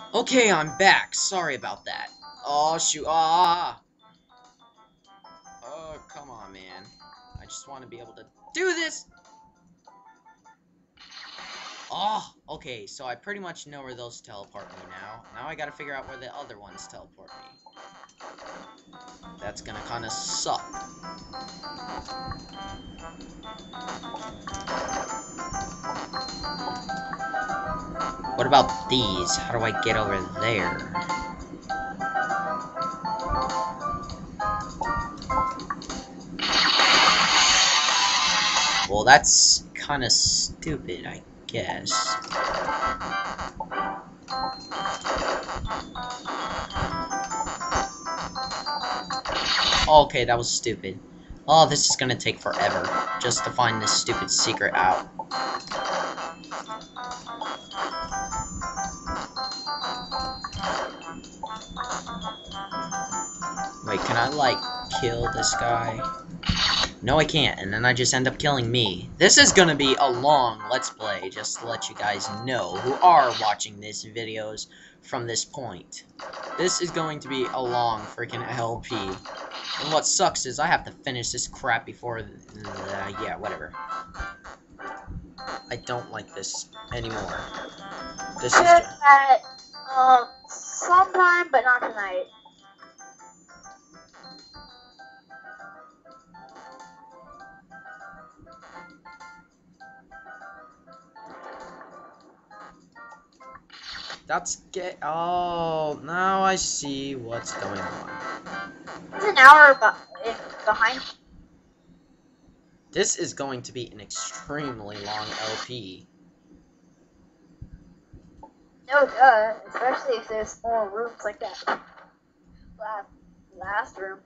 Okay, I'm back. Sorry about that. Oh, shoot. Ah! Oh, come on, man. I just want to be able to do this! Oh, okay, so I pretty much know where those teleport me now. Now I gotta figure out where the other ones teleport me. That's gonna kinda suck. What about these? How do I get over there? Well, that's kinda stupid, I guess. Okay, that was stupid. Oh, this is gonna take forever, just to find this stupid secret out. Wait, can I, like, kill this guy? No, I can't, and then I just end up killing me. This is gonna be a long Let's Play, just to let you guys know who are watching these videos from this point. This is going to be a long freaking LP. And what sucks is I have to finish this crap before yeah, whatever. I don't like this anymore. This is just... Sometime, but not tonight. That's get. Oh, now I see what's going on. It's an hour behind. This is going to be an extremely long LP. No, duh. Especially if there's more rooms like that. Last room.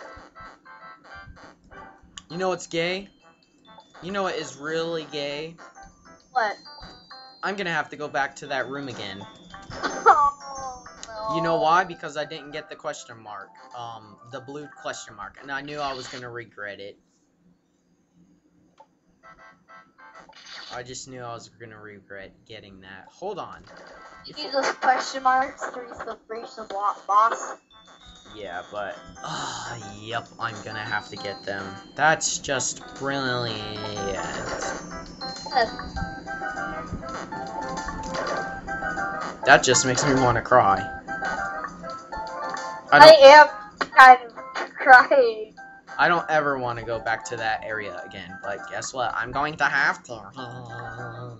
You know what's gay? You know what is really gay? What? I'm gonna have to go back to that room again. Oh, no. You know why? Because I didn't get the question mark. The blue question mark. And I knew I was gonna regret it. I just knew I was gonna regret getting that. Hold on. You need those question marks to reach the boss. Yeah, but... yep, I'm gonna have to get them. That's just brilliant. That just makes me want to cry. I am kind of crying. I don't ever want to go back to that area again, but guess what? I'm going to have to.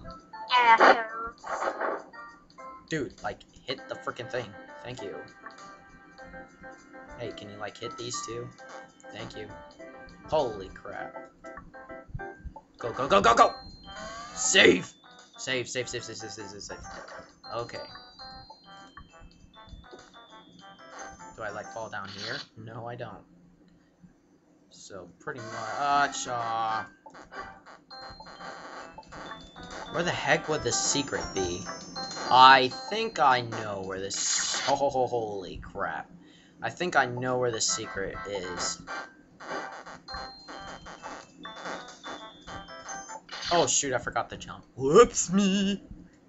Dude, like, hit the freaking thing. Thank you. Hey, can you, like, hit these two? Thank you. Holy crap. Go, go, go, go, go! Save! Save, save, save, save, save, save, save, save. Okay. Do I, like, fall down here? No, I don't. So, pretty much, where the heck would the secret be? I think I know where this... Oh, holy crap. I think I know where the secret is. Oh, shoot, I forgot to jump. Whoops, me!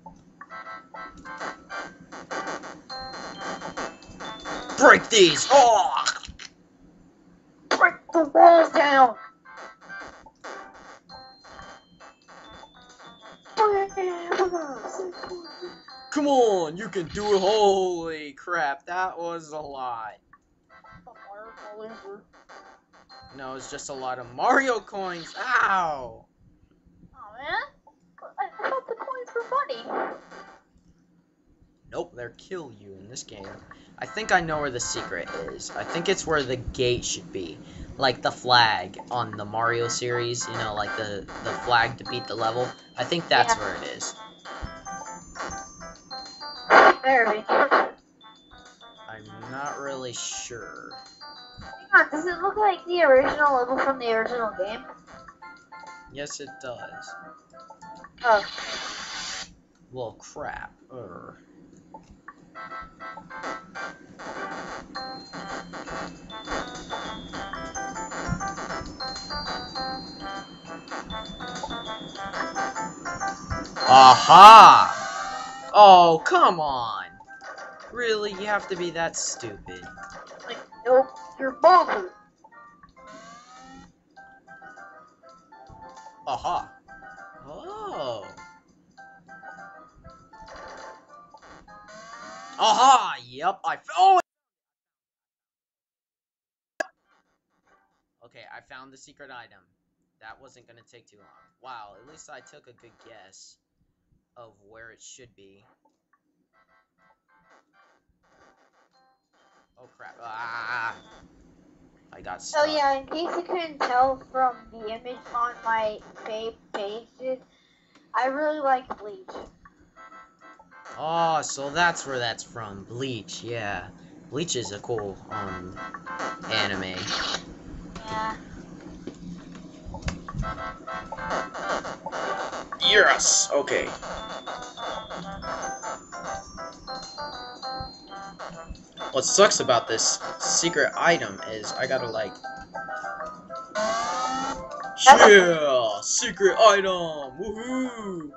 Break these! Oh! Break the walls down! Come on, you can do it! Holy crap, that was a lot. No, it's just a lot of Mario coins. Ow! Oh man, I thought the coins were money. Nope, they'll kill you in this game. I think I know where the secret is. I think it's where the gate should be. Like the flag on the Mario series, you know, like the flag to beat the level. I think that's where it is. Very. I'm not really sure. Hang on, does it look like the original level from the original game? Yes, it does. Oh. Well, crap. Aha! Oh, come on! Really? You have to be that stupid. Like, nope, you're bothered. Aha. Oh. Aha! Yep, oh! Okay, I found the secret item. That wasn't gonna take too long. Wow, at least I took a good guess of where it should be. Oh crap. Ah! I got stuck. Oh yeah, in case you couldn't tell from the image on my pages, I really like Bleach. Oh, so that's where that's from. Bleach, yeah. Bleach is a cool, anime. Yeah. Yes! Okay. What sucks about this secret item is I gotta, like... Yeah! Secret item! Woohoo!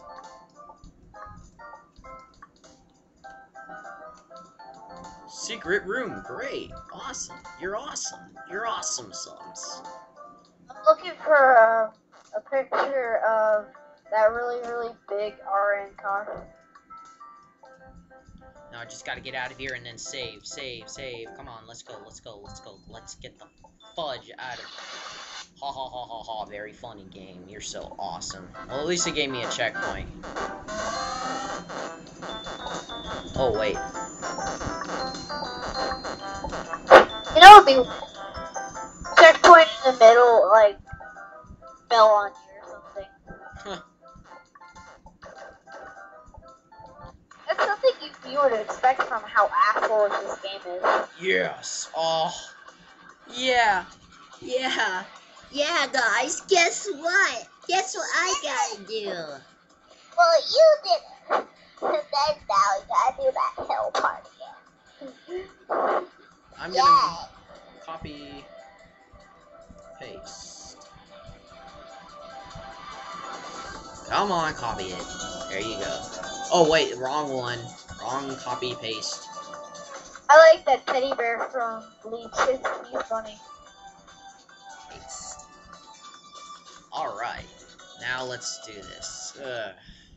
Secret room, great, awesome. You're awesome. You're awesome, Sums. I'm looking for a picture of that really big RN car. Now I just gotta get out of here and then save. Come on, let's go. Let's get the fudge out of Ha ha ha ha ha, very funny game. You're so awesome. Well, at least it gave me a checkpoint. Oh, wait. You know, it'd be checkpoint in the middle, like, fell on you or something. Huh. That's something you would expect from how assholeish this game is. Yes. Oh. Yeah. Yeah. Yeah, guys, guess what? Guess what I gotta do? Well, you did it. And then now we gotta do that hill part again. I'm gonna copy, paste. Come on, copy it. There you go. Oh, wait, wrong one. Wrong copy, paste. I like that teddy bear from Bleach. He's funny. Paste. Alright. Now let's do this. Ugh.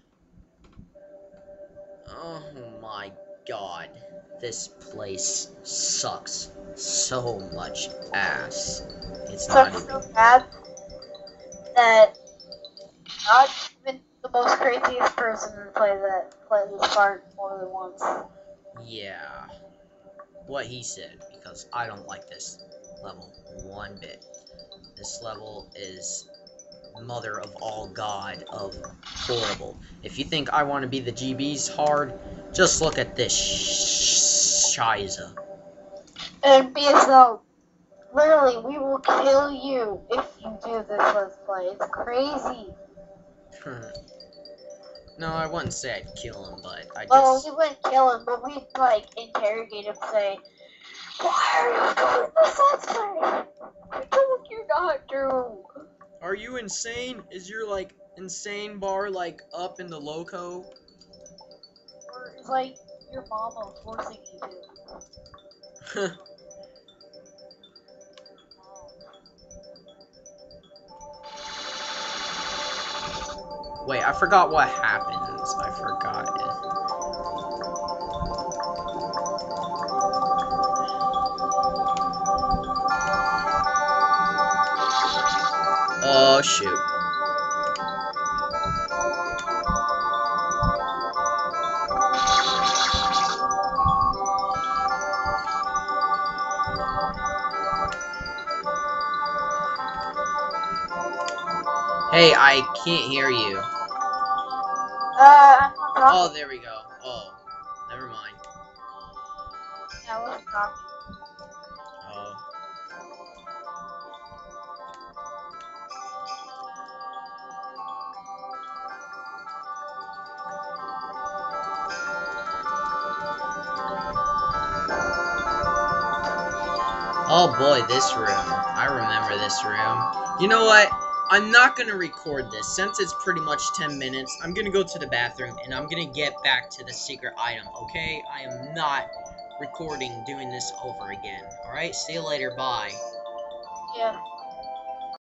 Oh my god. This place sucks so much ass. It's not Sucks even... so bad that not even the most craziest person would play this part more than once. Yeah. What he said, because I don't like this level one bit. This level is mother of all god of horrible. If you think I want to be the GB's hard, just look at this shiza. And BSL, literally, we will kill you if you do this let's play. It's crazy. No, I wouldn't say I'd kill him, but I just... Well, we wouldn't kill him, but we'd, like, interrogate him, say, why are you doing this let's play? I told you not to. Are you insane? Is your, like, insane bar, like, up in the loco? Or it's like your mama forcing you to. Wait, I forgot what happens. I forgot it. Oh, shoot. Hey, I can't hear you. I'm not talking. Oh, there we go. Oh, never mind. Yeah, I wasn't talking. Oh. Oh boy, this room. I remember this room. You know what? I'm not gonna record this. Since it's pretty much 10 minutes, I'm gonna go to the bathroom, and I'm gonna get back to the secret item, okay? I am not recording doing this over again. Alright, see you later, bye. Yeah.